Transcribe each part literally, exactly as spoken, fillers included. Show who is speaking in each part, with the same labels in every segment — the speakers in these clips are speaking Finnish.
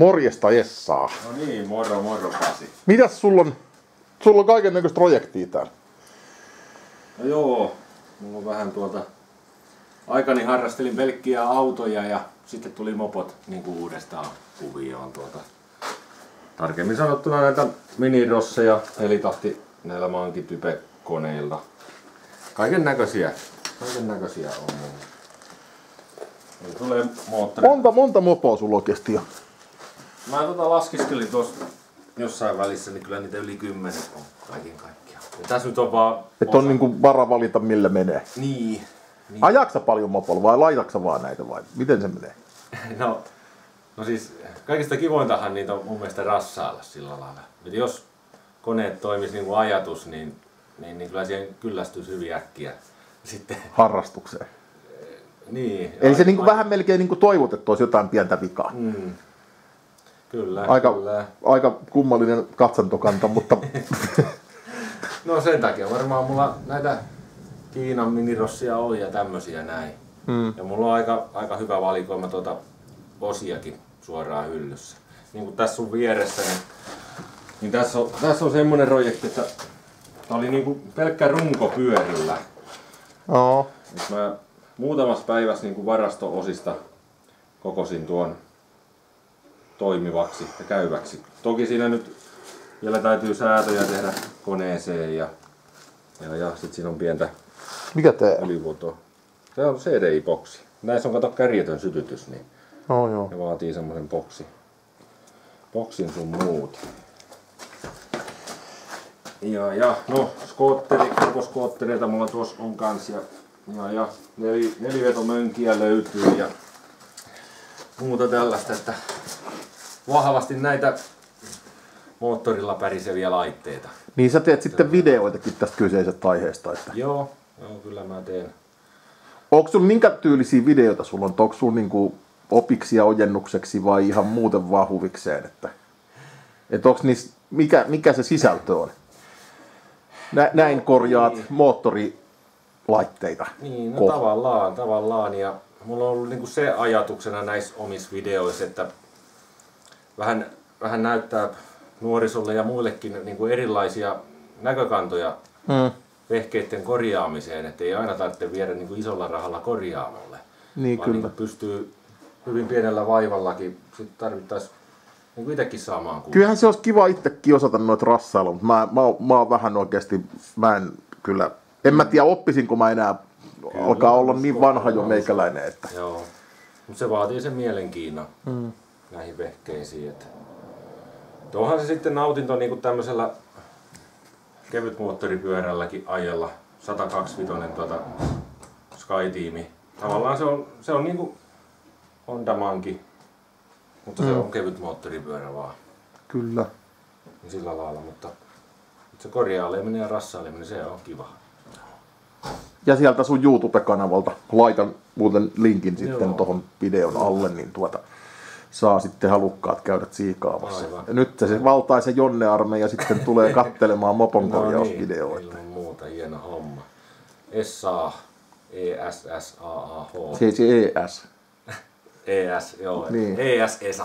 Speaker 1: Morjesta Essaa.
Speaker 2: No niin, moro moro Pasi.
Speaker 1: Mitäs sulla on? Sulla on kaiken näköistä projektia täällä.
Speaker 2: No joo, mulla on vähän tuolta... Aikani harrastelin pelkkiä autoja ja sitten tuli mopot niin kuin uudestaan kuvioon tuolta. Tarkemmin sanottuna näitä minirosseja, helitahti näillä mankitype-koneilla. Kaiken näköisiä. Kaiken näköisiä on mulla. Eli tulee moottori.
Speaker 1: Monta, monta mopoa sulla oikeesti on?
Speaker 2: Mä tota laskiskelin tuossa jossain välissä, niin kyllä niitä yli kymmenen on kaiken kaikkiaan. Ja tässä nyt on vaan...
Speaker 1: Että on niinku vara valita millä menee.
Speaker 2: Niin. niin.
Speaker 1: Ajaksa paljon mopolla vai laitaksa vaan näitä vai miten se menee?
Speaker 2: No, no siis kaikista kivointahan niitä on mun mielestä rassailla sillä lailla. Et jos koneet toimis niin kuin ajatus, niin, niin, niin kyllä siihen kyllästyisi hyvin äkkiä. Sitten...
Speaker 1: Harrastukseen.
Speaker 2: Niin.
Speaker 1: Eli se niinku vähän melkein niinku toivot, että olisi jotain pientä vikaa.
Speaker 2: Mm. Kyllä,
Speaker 1: aika,
Speaker 2: kyllä.
Speaker 1: Aika kummallinen katsantokanta, mutta...
Speaker 2: No sen takia varmaan mulla näitä Kiinan minirossia on ja tämmösiä näin.
Speaker 1: Mm.
Speaker 2: Ja mulla on aika, aika hyvä valikoima tuota osiakin suoraan hyllyssä. Niin kuin tässä sun vieressä, niin, niin tässä, on, tässä on semmonen projekti, että tää oli niinku pelkkä runko pyörillä.
Speaker 1: Oo.
Speaker 2: Nyt mä muutamassa päivässä niinku varasto-osista kokosin tuon toimivaksi ja käyväksi. Toki siinä nyt vielä täytyy säätöjä tehdä koneeseen ja, ja, ja sit siinä on pientä
Speaker 1: Mikä tää?
Speaker 2: ylivuotoa. Se on C D I-boksi. Näissä on kato kärjetön sytytys, niin
Speaker 1: Oh, joo.
Speaker 2: ne vaatii semmoisen boksi. Boksin sun muut. Ja, ja no, skootteri, koko skoottereita mulla tuossa on kans ja, ja, ja nel, nelivetomönkiä löytyy ja muuta tällaista, että vahvasti näitä moottorilla päriseviä laitteita.
Speaker 1: Niin sä teet sitten videoitakin tästä kyseisestä aiheesta. Että...
Speaker 2: Joo, joo, kyllä mä teen.
Speaker 1: Onko sulla minkä tyylisiä videoita sulla on? Onko sulla niinku opiksi ja ojennukseksi vai ihan muuten vaan huvikseen? Että, et onks niissä, mikä, mikä se sisältö on? Nä, näin korjaat niin. Moottorilaitteita.
Speaker 2: Niin, no Koh. tavallaan, tavallaan. Ja mulla on ollut niinku se ajatuksena näissä omissa videoissa, että vähän, vähän näyttää nuorisolle ja muillekin niinku erilaisia näkökantoja mm. vehkeiden korjaamiseen, ettei aina tarvitse viedä niinku isolla rahalla korjaamolle.
Speaker 1: Niin,
Speaker 2: vaan
Speaker 1: kyllä.
Speaker 2: Niinku pystyy hyvin pienellä vaivallakin sit tarvittaisiin niinku itsekin saamaan kuulua.
Speaker 1: Kyllähän se olisi kiva itsekin osata noita rassailla, mutta mä, mä, mä oon vähän oikeasti, mä en kyllä, en mä tiedä oppisinko mä enää, kyllä, alkaa olla niin vanha jo meikäläinen. Että...
Speaker 2: Joo, mutta se vaatii sen mielenkiinnon mm. näihin vehkeisiin. Että... Onhan se sitten nautinto niinku tämmöisellä kevytmoottoripyörälläkin ajella, sata kaksikymmentä tuota Sky-tiimi. Tavallaan se on, se on niinku Honda Monkey, mutta mm. se on kevyt moottoripyörä vaan.
Speaker 1: Kyllä.
Speaker 2: Niin sillä lailla, mutta se korjaileminen ja rassaileminen, se on kiva.
Speaker 1: Ja sieltä sun YouTube-kanavalta laitan muuten linkin sitten tuohon videon alle, niin tuota saa sitten halukkaat käydä tsiikaamassa. Ja nyt se valtaisen Jonne-armeija sitten tulee kattelemaan mopon korjausvideoita.
Speaker 2: No niin, ilman muuta hieno homma. Essa, E S S A A H.
Speaker 1: Se se E S.
Speaker 2: E S, joo.
Speaker 1: Niin.
Speaker 2: E S Esa.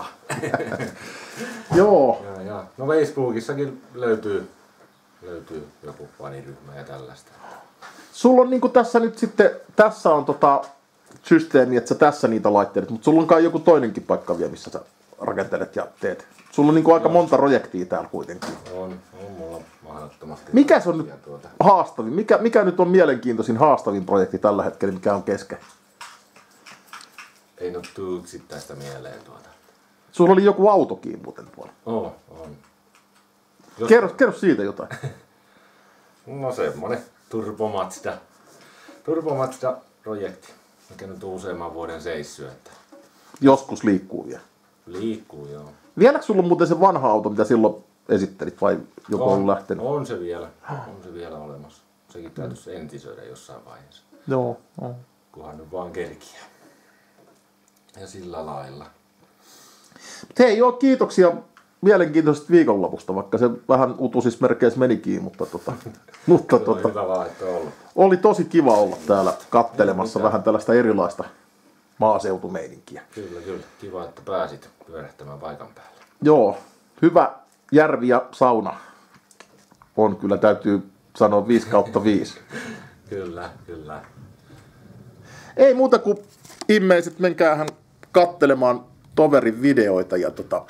Speaker 1: Joo.
Speaker 2: Ja, ja. No Facebookissakin löytyy, löytyy joku faniryhmä ja tällaista.
Speaker 1: Sulla on niinku tässä nyt sitten, tässä on tota systeemi, että sä tässä niitä laitteet, mutta sulla on kai joku toinenkin paikka vielä, missä sä rakentelet ja teet. Sulla on niinku aika monta projektia täällä kuitenkin.
Speaker 2: On, on mulla mahdottomasti.
Speaker 1: Mikä se on nyt tuota. haastavin? Mikä, mikä nyt on mielenkiintoisin haastavin projekti tällä hetkellä, mikä on kesken?
Speaker 2: Ei nyt tuu yksittäistä mieleen tuota.
Speaker 1: Sulla oli joku autokin muuten tuolla.
Speaker 2: Oo, on. Jos...
Speaker 1: Kerro, kerro siitä jotain.
Speaker 2: No semmonen Turbo Mazda. Turbo Mazda projekti, mikä nyt on useamman vuoden seissyt. Että...
Speaker 1: Joskus liikkuu vielä.
Speaker 2: Liikkuu, joo.
Speaker 1: Vieläkö sulla on muuten se vanha auto, mitä silloin esittelit, vai joku on, on lähtenyt?
Speaker 2: On se vielä. On se vielä olemassa. Sekin täytyisi mm. entisöidä jossain vaiheessa.
Speaker 1: Joo. No.
Speaker 2: Kunhan nyt vaan kerkiä. Ja sillä lailla.
Speaker 1: Hei, joo, kiitoksia mielenkiintoisesta viikonlopusta, vaikka se vähän utusismerkeissä menikin, mutta, tota, mutta tota,
Speaker 2: hyvä vaan, että on ollut.
Speaker 1: Oli tosi kiva olla täällä kattelemassa vähän tällaista erilaista maaseutumeininkiä.
Speaker 2: Kyllä, kyllä. Kiva, että pääsit pyörähtämään paikan päälle.
Speaker 1: Joo, hyvä järvi ja sauna on kyllä, täytyy sanoa viisi kautta viisi.
Speaker 2: Kyllä, kyllä.
Speaker 1: Ei muuta kuin immeiset, menkäähän kattelemaan toverin videoita ja tota,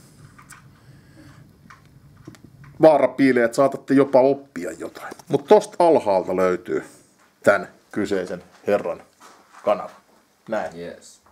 Speaker 1: vaara piilee, että saatatte jopa oppia jotain. Mutta tosta alhaalta löytyy tämän kyseisen herran kanava. Näin.
Speaker 2: Yes.